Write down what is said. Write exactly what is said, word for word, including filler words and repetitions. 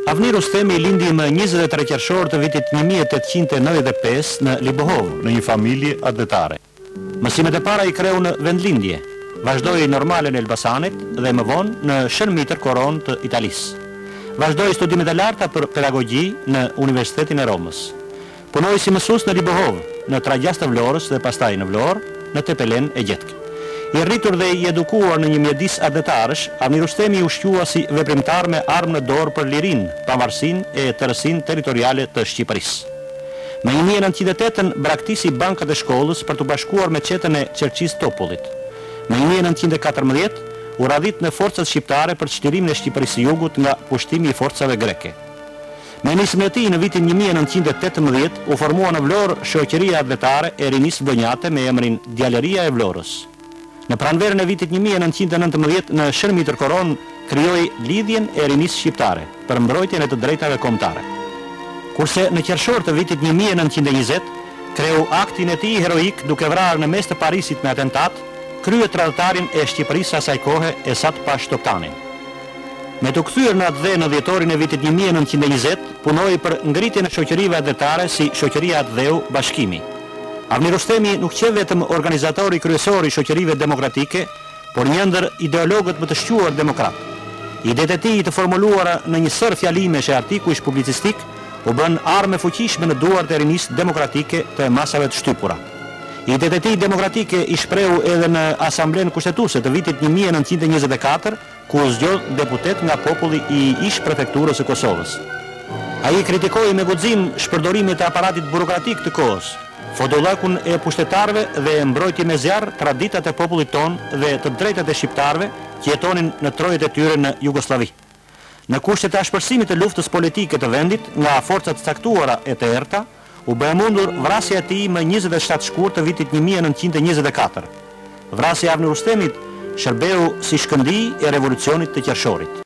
Avni Rustemi lindi më njëzet e tre qershor të vitit një mijë e tetëqind e nëntëdhjetë e pesë në Libohov, në një familje advetare. Mësimet e para i kreu në vendlindje, vazhdoi normale në Elbasanit dhe më vonë në Shërmitër Koron të Italisë. Vazhdoi studimet e larta për pedagogji në Universitetin e Romës. Punoi si mësues në Libohov, në Tragjas të Vlorës dhe pastaj në Vlorë, në Tepelen e Gjetk. I rritur dhe i edukuar në një mjedis advetarësh, Avni Rustemi u shqua si veprimtar me armë në dorë për lirinë, pavarësinë e tërësinë territoriale të Shqipërisë. Në një mijë e nëntëqind e tetën braktisi bankat e shkollës për të bashkuar me qetën e Qerqisë Topullit. Në një mijë e nëntëqind e katërmbëdhjetë u radhit në forcat shqiptare për çlirimin e Shqipërisë së Jugut nga pushtimi i forcave greke. Me nismën e tij në vitin një mijë e nëntëqind e tetëmbëdhjetë u formua në Vlorë shoqëria advetare e rinisë vënjate me emrin Djaleria e Vlorës. Në pranverën e vitit një mijë e nëntëqind e nëntëmbëdhjetë në Shërmitër Koron krijoi lidhjen e rinisë shqiptare për mbrojtjen e të drejtave kombëtare. Kurse në qershor të vitit një mijë e nëntëqind e njëzet kreu aktin e tij heroik duke vrarë në mes të Parisit me atentat krye tradhtarin e Shqipërisë asaj kohe Esat Pash Toptanin. Me të kthyer në atë dhe në dhjetorin e vitit një mijë e nëntëqind e njëzet punoi për ngritjen e shoqërive advetare si Shoqëria Atdheu Bashkimi. Avni Rustemi nuk që vetëm organizatori kryesor i shoqërive demokratike, por një ndër ideologët më të shquar demokrat. Idetë e tij të formuluara në një sër fjalimesh e artikuj publicistik u bën armë fuqishme në duart e rinisë demokratike të masave të shtypura. Idetë e tij demokratike i shprehu edhe në Asamblenë Kushtetuese të vitit një mijë e nëntëqind e njëzet e katër, ku u zgjodh deputet nga populli i ish prefekturës së Kosovës. Ai kritikoi me guxim shpërdorimin e aparatit burokratik të kohës, fodollakun e pushtetarëve dhe mbrojtje me zjarr traditat e popullit tonë dhe të drejtat e shqiptarëve që jetonin në trojet e tyre në Jugosllavi. Në kushtet e ashpërsimit të luftës politike të vendit nga forcat caktuara e të errta, u bë mundur vrasja e tij më njëzet e shtatë shkurt të vitit një mijë e nëntëqind e njëzet e katër. Vrasja e Avni Rustemit shërbeu si shkëndij e revolucionit të qershorit.